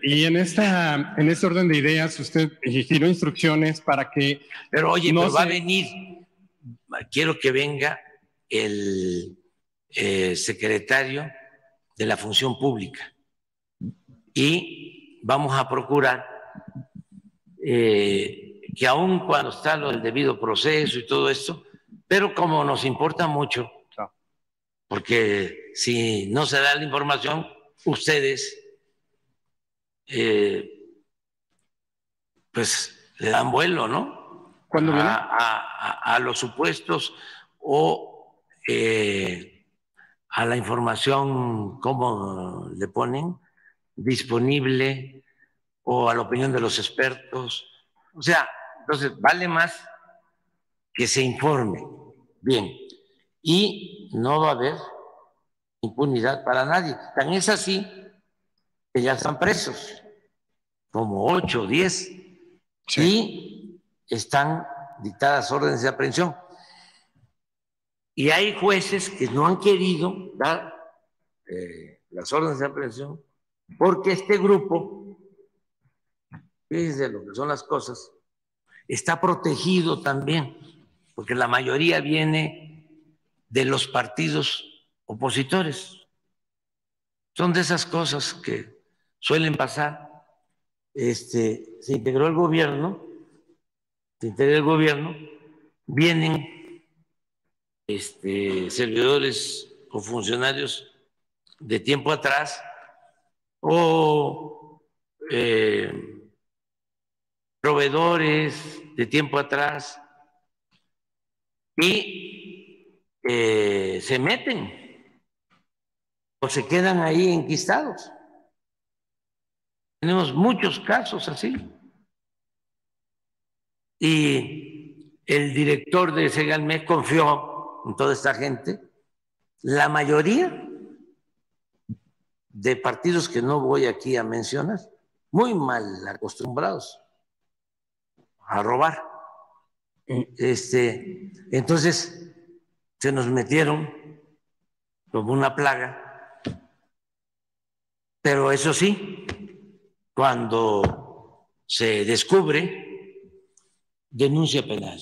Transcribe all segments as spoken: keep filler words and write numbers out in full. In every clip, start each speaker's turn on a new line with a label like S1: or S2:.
S1: y en, esta, en este orden de ideas usted giró instrucciones para que...
S2: Pero oye,
S1: no
S2: pero
S1: se...
S2: va a venir, quiero que venga el eh, secretario de la Función Pública y vamos a procurar eh, que aun cuando está lo del debido proceso y todo esto, pero como nos importa mucho, porque si no se da la información, ustedes eh, pues le dan vuelo, ¿no?
S1: ¿Cuándo viene?
S2: A, a, a los supuestos o eh, a la información, ¿cómo le ponen? Disponible o a la opinión de los expertos. O sea, entonces vale más que se informe bien y no va a haber impunidad para nadie. Tan es así que ya están presos, como ocho o diez, sí. Y están dictadas órdenes de aprehensión. Y hay jueces que no han querido dar eh, las órdenes de aprehensión porque este grupo, fíjense lo que son las cosas, está protegido también, porque la mayoría viene de los partidos opositores. Son de esas cosas que suelen pasar. Este, se integró el gobierno, se integra el gobierno, vienen este, servidores o funcionarios de tiempo atrás o eh, proveedores de tiempo atrás y eh, se meten o se quedan ahí enquistados. Tenemos muchos casos así. Y el director de Segalmex confió en toda esta gente. La mayoría de partidos que no voy aquí a mencionar, muy mal acostumbrados a robar. Este, entonces se nos metieron como una plaga. Pero eso sí, cuando se descubre, denuncia penal.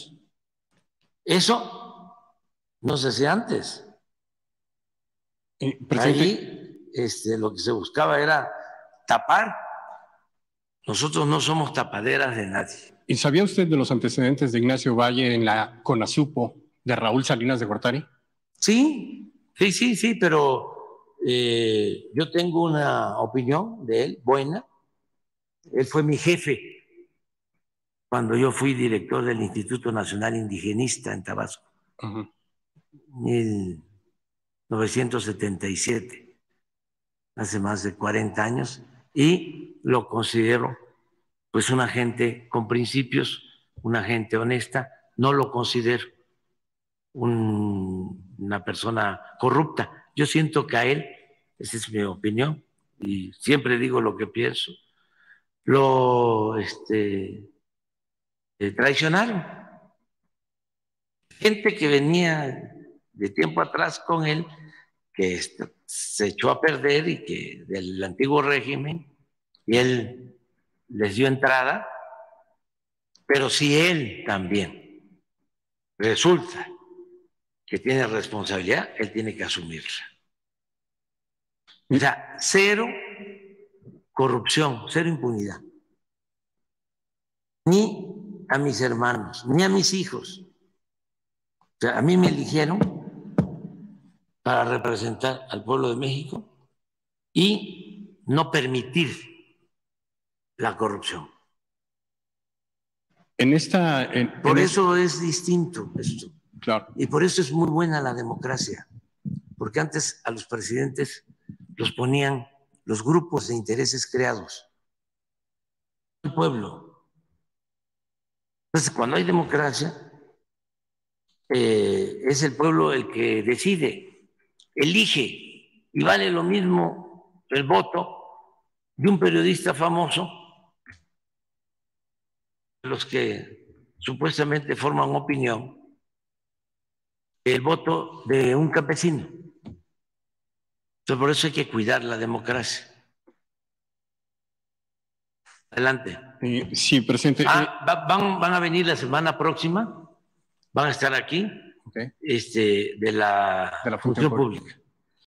S2: Eso no se hacía antes.
S1: Eh, presidente...
S2: Ahí este, lo que se buscaba era tapar. Nosotros no somos tapaderas de nadie.
S1: ¿Y sabía usted de los antecedentes de Ignacio Valle en la CONASUPO de Raúl Salinas de Gortari?
S2: Sí, sí, sí, sí, pero eh, yo tengo una opinión de él buena. Él fue mi jefe cuando yo fui director del Instituto Nacional Indigenista en Tabasco, uh-huh. En mil novecientos setenta y siete, hace más de cuarenta años, y lo considero pues una gente con principios, una gente honesta. No lo considero un, una persona corrupta. Yo siento que a él, esa es mi opinión, y siempre digo lo que pienso, lo este, eh, traicionaron. Gente que venía de tiempo atrás con él, que se echó a perder y que del antiguo régimen, y él les dio entrada, pero si él también resulta que tiene responsabilidad, él tiene que asumirla. O sea, cero corrupción, cero impunidad. Ni a mis hermanos, ni a mis hijos. O sea, a mí me eligieron para representar al pueblo de México y no permitir la corrupción.
S1: En esta, en,
S2: por
S1: en
S2: eso es... es distinto esto.
S1: Claro.
S2: Y por eso es muy buena la democracia. Porque antes a los presidentes los ponían los grupos de intereses creados. El pueblo. Entonces, cuando hay democracia, eh, es el pueblo el que decide, elige, y vale lo mismo el voto de un periodista famoso, los que supuestamente forman opinión, el voto de un campesino. Entonces, por eso hay que cuidar la democracia. Adelante.
S1: Eh, sí, presidente.
S2: Ah, va, van, van a venir la semana próxima, van a estar aquí,
S1: Okay.
S2: este, de la,
S1: De la
S2: función,
S1: función
S2: pública. pública.